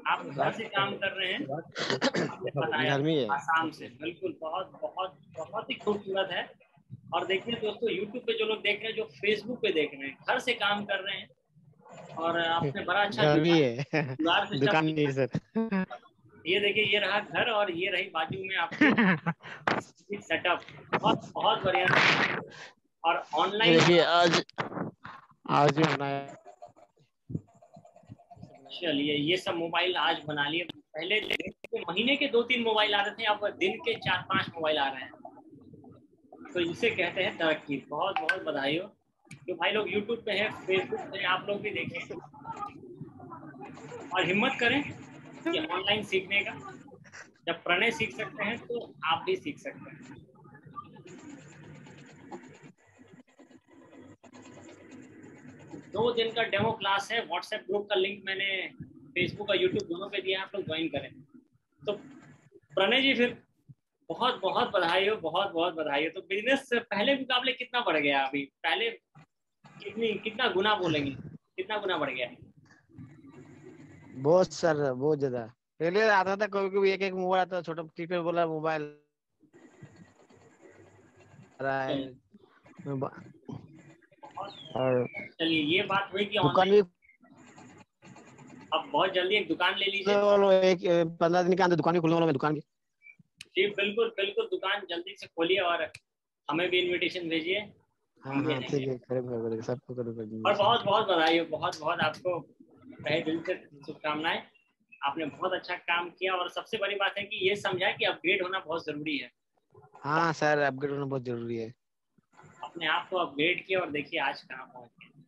आप घर से काम कर रहे हैं, आपने बताया घर में ही है। आसाम से, बिल्कुल बहुत बहुत बहुत ही खूबसूरत है। और देखिए दोस्तों, यूट्यूब पे जो लोग देख रहे हैं, जो फेसबुक पे देख रहे हैं, घर से काम कर रहे हैं और आपने बड़ा अच्छा घर भी जुगाड़ है जुगाड़ सिस्टम दुकान नहीं किया है है। सर। ये देखिए, ये रहा घर और ये रही बाजू में आपकी सेटअप। बहुत बहुत बढ़िया सेटअप। और ये ऑनलाइन, देखिए आज आज भी बनाया। चलिए ये सब मोबाइल आज बना लिए। पहले दिन के महीने के 2-3 मोबाइल आ रहे थे, अब दिन के 4-5 मोबाइल आ रहे हैं। तो इसे कहते हैं तरक्की। बहुत बहुत बधाई हो। तो भाई लोग यूट्यूब पे हैं, फेसबुक पे हैं, आप लोग भी देखें और हिम्मत करें ये ऑनलाइन सीखने का। जब प्रणय सीख सकते हैं तो आप भी सीख सकते हैं। 2 दिन का डेमो क्लास है। व्हाट्सएप ग्रुप का लिंक मैंने फेसबुक और यूट्यूब दोनों पे दिया है, आप लोग ज्वाइन करें। तो प्रणय जी फिर बहुत बहुत बधाई हो, बहुत बहुत बधाई हो। तो बिजनेस पहले मुकाबले कितना बढ़ गया अभी? पहले कितना गुना बोलेंगे, कितना गुना बढ़ गया? बहुत सर, बहुत ज्यादा। पहले आता था कभी कभी एक एक मोबाइल आता था, छोटा कीपैड वाला मोबाइल रहा है। और चलिए ये बात हुई कि दुकान ऑनलाइन। भी अब बहुत जल्दी एक दुकान ले लीजिए। वालों एक 15 दिन के अंदर दुकान भी खुलने वाला है, दुकान की। जी बिल्कुल बिल्कुल, दुकान जल्दी से खोलिए और हमें भी इनविटेशन भेजिए, हाँ हम भी हाँ ठीक आएंगे। है, करेंगे सबको करेंगे और सर। बहुत बहुत बधाई हो, बहुत बहुत आपको तहे दिल से शुभकामनाएं। आपने बहुत अच्छा काम किया और सबसे बड़ी बात है कि ये समझा कि अपग्रेड होना बहुत जरूरी है। हाँ सर, अपग्रेड होना बहुत जरूरी है। अपने आप को अपग्रेड किया और देखिए आज कहाँ पहुंच गए।